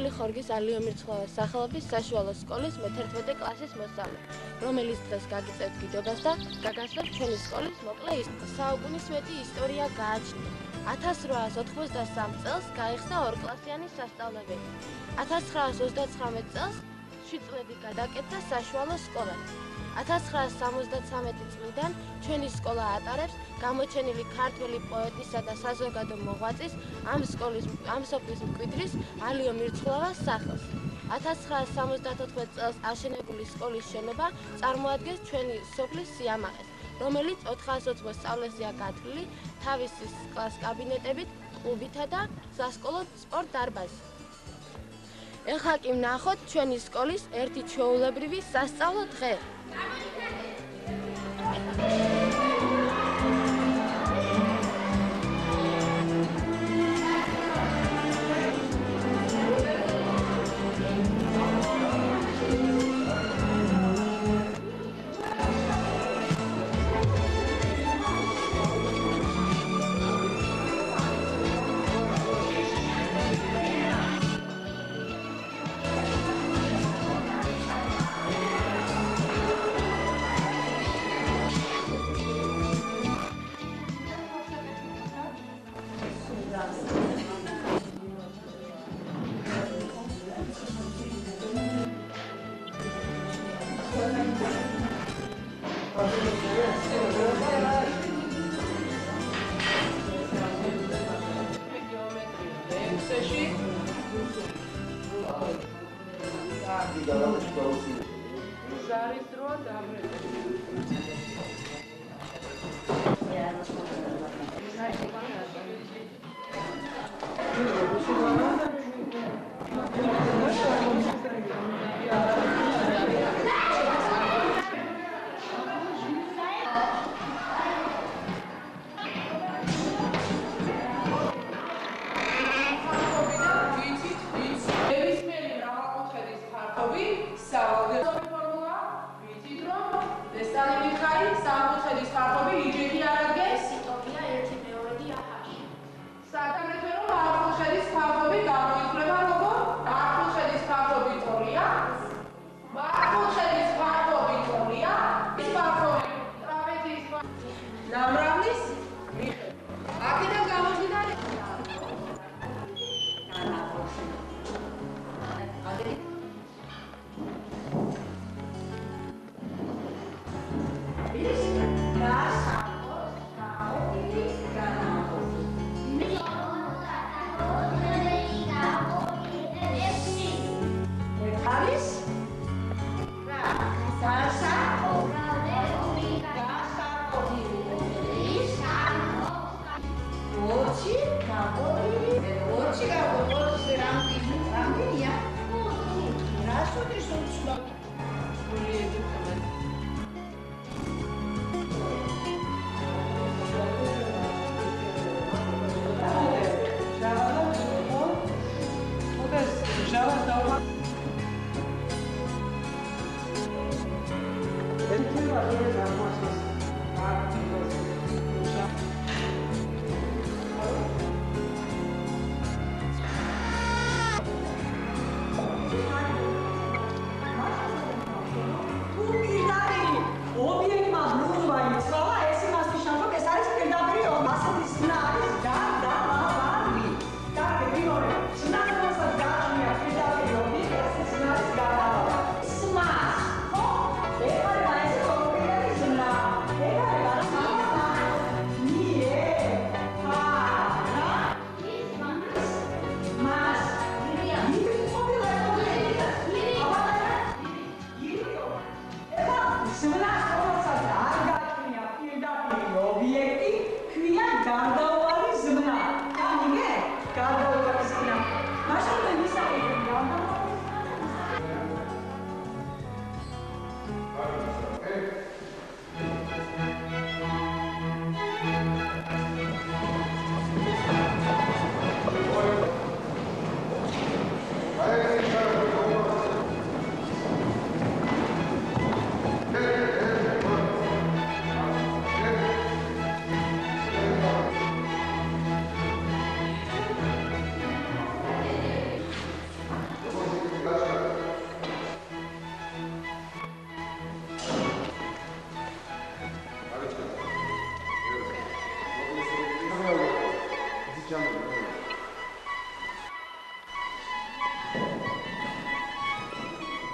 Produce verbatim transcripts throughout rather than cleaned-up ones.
პირველი ხორგის ალიო მირცხოვას სახელობის საშუალო სკოლის მეთერთმეტე კლასის მოსწავლე, რომელიც დღეს გაგიწევთ გიდობას და გაგასვათ ჩვენი სკოლის მოკლე ისტორია. საუკუნის მეტი ისტორია გააჩნია. ათას რვაას ოთხმოცდასამ წელს გაიხსნა ორკლასიანი სასწავლებელი. ათას ცხრაას ოცდაცხრამეტ წელს შვიდ წლები გადაკეთდა საშუალო სკოლაში. ათას ცხრაას სამოცდათვრამეტი წლიდან ჩვენი სკოლა ატარებს გამოჩენილი ქართველი პოეტისა და საზოგადო მოღვაწის ამ სკოლის ამ სოფლის მკვიდრის ალიო მირცხოვას სახელს. ათას ცხრაას სამოცდათოთხმეტ წელს აშენებული სკოლის შენობა წარმოადგენს ჩვენი სოფლის სიამაყეს, რომელიც ოთხასოც მოსწავლეზეა გათვლილი თავისი კლას კაბინეტებით, კლუბითა და სასკოლო სპორტ დარბაზით. ეხლა კი ვნახოთ ჩვენი სკოლის ერთი ჩვეულებრივი სასწავლო დღე.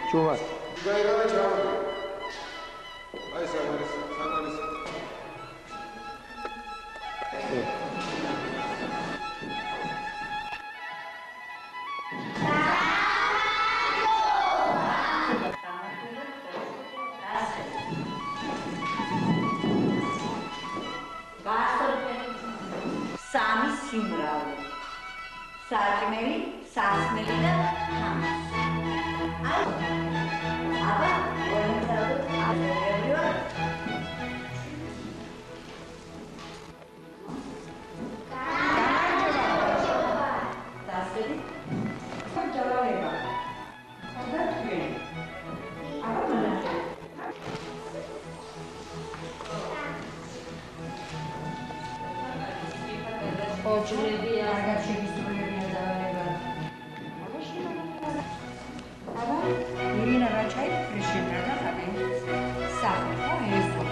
ჯუმას. გაიგავე ჩავარდი. აი სამარის, სამარის. სამი სიმრავლე. საჭმელი, სასმელი და თამაში. აი, აბა, ორენცადოთ აზერებრივად. გამარჯობა. დასწრები. გამარჯობა. და თქვენ. აბა, მონაწილე. ოჯრები აღარ შეგისრულებია დავალება. აბა, ირინა რა ჩაი ფრეშენა და ხაბე. სახე ხო ესო.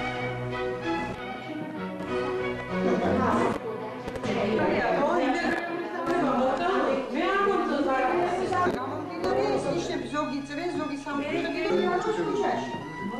ზოგი წრე, ზოგი სამწუხაროდ ჩუჩუჩაში.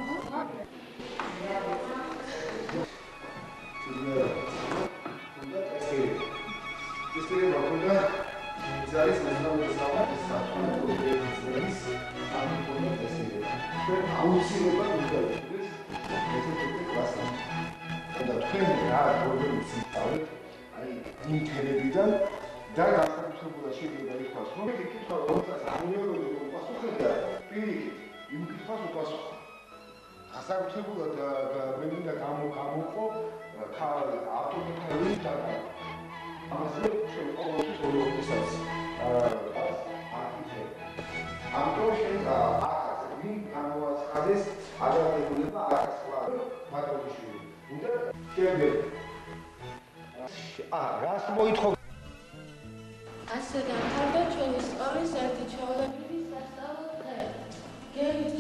ისტორია მოგდა ზარის მასშტაბის საუბრის საფრთხის ამბობენ ესეთი. ჩვენ აუცილებლად უნდა ვიყოს ესეთი კლასი. და თქვენ რა პრობლემის ისწავლეთ, აი იმ თემებიდან და განსაკუთრებულად შეიძლება ითქვას, რომ ეს კითხვა რომელსაც ამიოლოგი უპასუხებდა, პირიქით იმ კითხვას უპასუხა. განსაკუთრებულად მე მინდა გამოყო ავტომობილის და ამაზე ჩვენ ყოველთვის ორგანიზაციას აა ამიტომ შენ ახაც ვინ გამოაცხადეს ადაპტებულება ახლა მათონიშვილი უნდა შევიდე აა რას მოითხო ასე დამთავრდა ჩვენი სკოლის ერთი ჩვეულებრივი სასწავლო დღე. გერით